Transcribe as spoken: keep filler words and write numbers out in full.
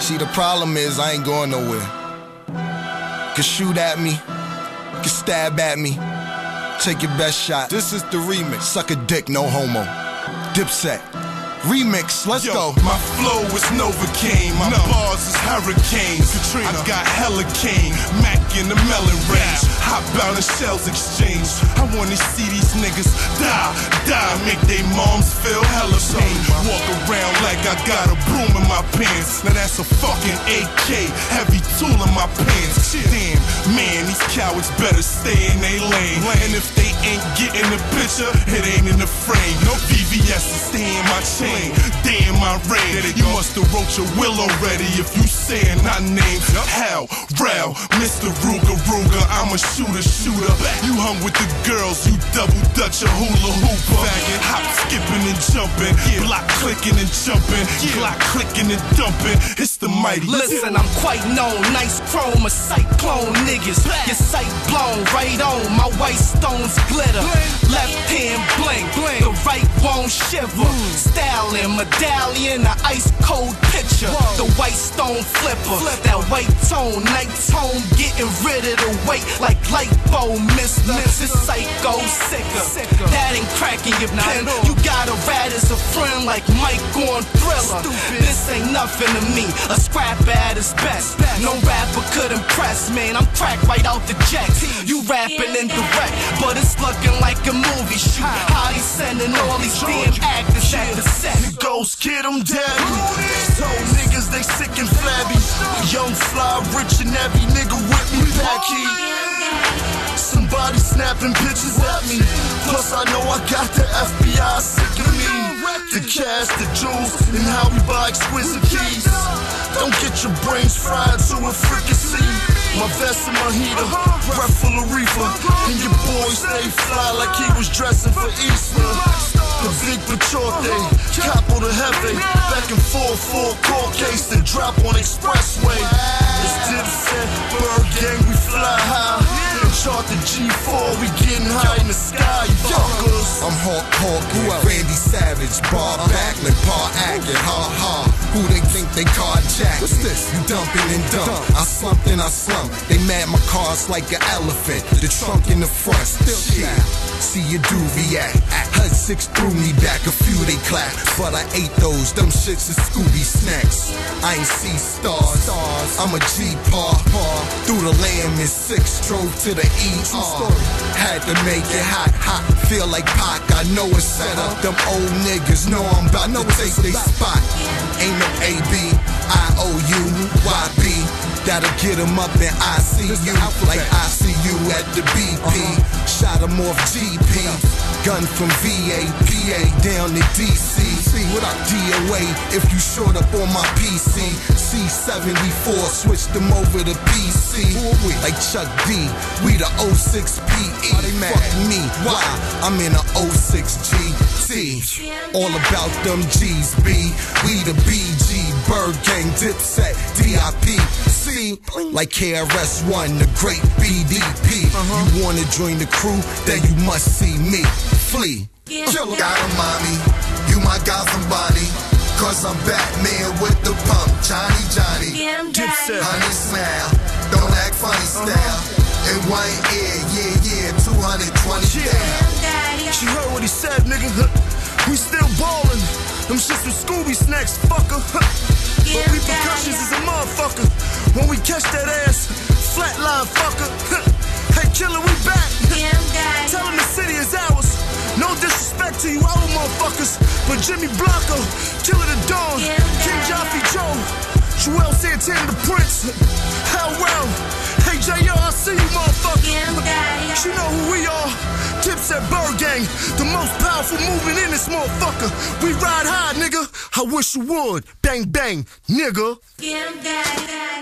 See, the problem is I ain't going nowhere. Can shoot at me, can stab at me, take your best shot. This is the remix. Suck a dick, no homo. Dipset. Remix, let's Yo, go. My flow is Novocaine, my no. bars is hurricanes. Katrina. I got hella cane, Mac in the melon range. Hot bound and shells exchange. I wanna see these niggas die, die, make they moms feel hella pain. Walk around like I got a broom in my pants. Now that's a fucking A K, heavy tool in my pants. Damn, man, these cowards better stay in they lane. And if they ain't getting the picture, it ain't in the frame. No V V S is stay in my chain. Damn my rain, you must have wrote your will already if you saying my name. Hell, Rel, Mister Ruger Ruger, I'm a shooter shooter. You hung with the girls, you double dutch a hula hooper. Hop skipping and jumping, block clicking and jumping, block clicking and dumping. It's the mighty. Listen, I'm quite known, nice chrome, a cyclone niggas. Your sight blown right on, my white stones glitter. Left hand blink, the right won't shiver. Style and medallion, an ice cold picture. The white stone flipper, that white tone, night tone, getting rid of the weight like lipo, mister. This psycho sicker. That ain't cracking your pen. You got a rat as a friend like Mike on Thriller. This ain't nothing to me, a scrap at his best. No rapper could impress, man. I'm cracked right out the jacks. You rapping indirect, but it's looking like a movie shoot. How he sending all these damn actors at the set. Ghost kid, I'm daddy. Told niggas they sick and flabby. Young fly, rich and heavy nigga with me back here. Somebody snapping pictures at me. Plus I know I got the F B I sick of me. The cash, the jewels, and how we buy exquisite keys. Don't get your brains fried to a fricassee. My vest and my heater, breath full of reefer. And your boy stay fly like he was dressing for Easter. The big Pachote, capo de jefe. Back and forth for a court case and drop on expressway. It's Dipset, Bird Gang, we fly high. And chart the G four, we getting high in the sky, you fuckers. I'm Hawk Hawk, Randy Savage, Bob Backlund, Paul Ackett, ha ha. Who they think they carjacking? What's this? You dumping and dump. I slumped and I slumped. They mad my car's like an elephant. The trunk in the front, still shit. See your doobie act. Hud six threw me back, a few they clap. But I ate those, them shits are Scooby snacks. I ain't see stars. I'm a G-Paw. Through the lamb in six, drove to the E R. Had to make it hot, hot. Feel like Pac, I know it's set up. Them old niggas know I'm about to take they spot. Ain't no A B, I O U, Y B. That'll get him up in I C U, like I C U at the B P. Shot him off G P. Gun from V A, P A down to D C. What up, D O A, if you short up on my P C. C seventy-four, switched them over to P C. Like Chuck D, we the oh six P E. Fuck me, why? I'm in a oh six G T. All about them G's, B. We the B G, Bird Gang, Dipset, D I P. C, like K R S One, the great B D P. You wanna join the crew, then you must see me. Flee. Killer. Got a mommy, you my Gotham Bonnie. Cause I'm Batman with the pump, Johnny Johnny. Dipset. Honey smile, don't act funny style. In one ear, yeah, yeah, two hundred twenty down. She heard what he said, nigga. We still ballin'. Them shits with Scooby snacks, fucker. But repercussions is a motherfucker. When we catch that ass, flatline fucker. Hey, killer, we back. Tell him the city is ours. No disrespect to you other motherfuckers, but Jimmy Blanco, Killer the Dawn, King Jaffe Joe, Joel Santana the Prince, Hell well. Hey J L, I see you motherfucker. You know who we are. Dipset Bird Gang, the most powerful movement in this motherfucker. We ride high, nigga. I wish you would. Bang bang, nigga.